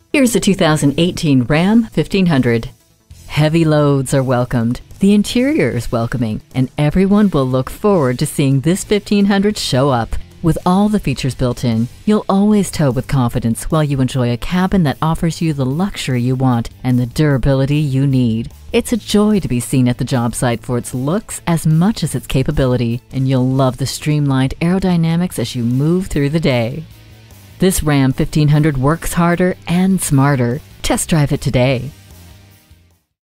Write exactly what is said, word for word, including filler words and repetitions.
Here's a two thousand eighteen Ram fifteen hundred. Heavy loads are welcomed, the interior is welcoming, and everyone will look forward to seeing this fifteen hundred show up. With all the features built in, you'll always tow with confidence while you enjoy a cabin that offers you the luxury you want and the durability you need. It's a joy to be seen at the job site for its looks as much as its capability, and you'll love the streamlined aerodynamics as you move through the day. This Ram fifteen hundred works harder and smarter. Test drive it today.